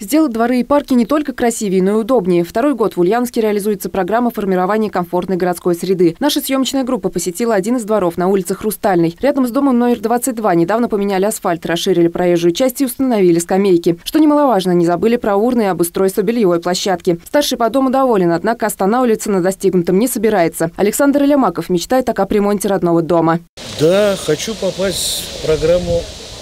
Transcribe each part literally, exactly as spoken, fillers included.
Сделать дворы и парки не только красивее, но и удобнее. Второй год в Ульяновске реализуется программа формирования комфортной городской среды. Наша съемочная группа посетила один из дворов на улице Хрустальной. Рядом с домом номер двадцать два недавно поменяли асфальт, расширили проезжую часть и установили скамейки. Что немаловажно, не забыли про урны и обустройство бельевой площадки. Старший по дому доволен, однако останавливаться на достигнутом не собирается. Александр Илямаков мечтает о капремонте родного дома. Да, хочу попасть в программу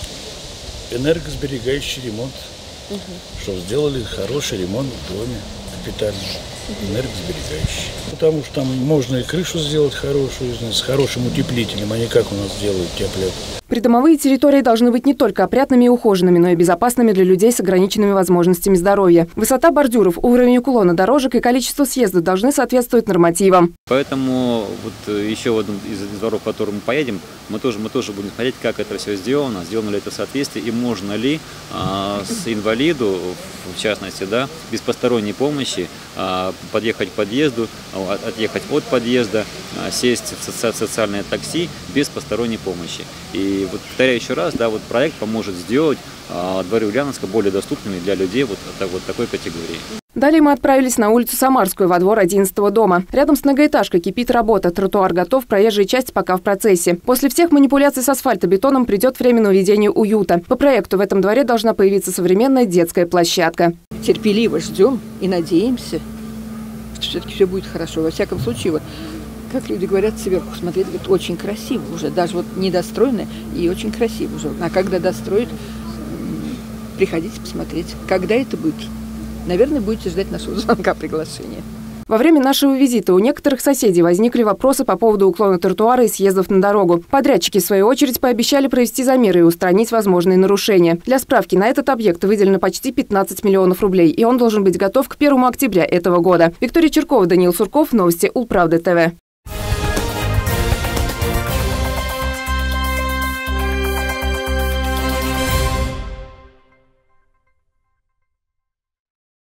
«Энергосберегающий ремонт». Угу. Чтобы сделали хороший ремонт в доме, капитальный, угу. энергосберегающий. Потому что там можно и крышу сделать хорошую, с хорошим утеплителем, а не как у нас делают теплят. Придомовые территории должны быть не только опрятными и ухоженными, но и безопасными для людей с ограниченными возможностями здоровья. Высота бордюров, уровень уклона дорожек и количество съездов должны соответствовать нормативам. Поэтому вот еще в одном из дворов, в который мы поедем, мы тоже, мы тоже будем смотреть, как это все сделано, сделано ли это в соответствии и можно ли а, с инвалиду, в частности, да, без посторонней помощи а, подъехать к подъезду, отъехать от подъезда, а, сесть в соци социальное такси без посторонней помощи. И вот повторяю еще раз, да, вот проект поможет сделать а, дворы Ульяновска более доступными для людей вот, вот такой категории. Далее мы отправились на улицу Самарскую, во двор одиннадцатого дома. Рядом с многоэтажкой кипит работа. Тротуар готов, проезжая часть пока в процессе. После всех манипуляций с асфальтобетоном придет время на уведение уюта. По проекту в этом дворе должна появиться современная детская площадка. Терпеливо ждем и надеемся, что все-таки все будет хорошо. Во всяком случае, вот, как люди говорят, сверху смотреть, говорят, очень красиво уже. Даже вот недостроено и очень красиво уже. А когда достроят, приходите посмотреть, когда это будет. Наверное, будете ждать нашего звонка, приглашения. Во время нашего визита у некоторых соседей возникли вопросы по поводу уклона тротуара и съездов на дорогу. Подрядчики, в свою очередь, пообещали провести замеры и устранить возможные нарушения. Для справки, на этот объект выделено почти пятнадцать миллионов рублей, и он должен быть готов к первому октября этого года. Виктория Черкова, Даниил Сурков, новости Улправды ТВ.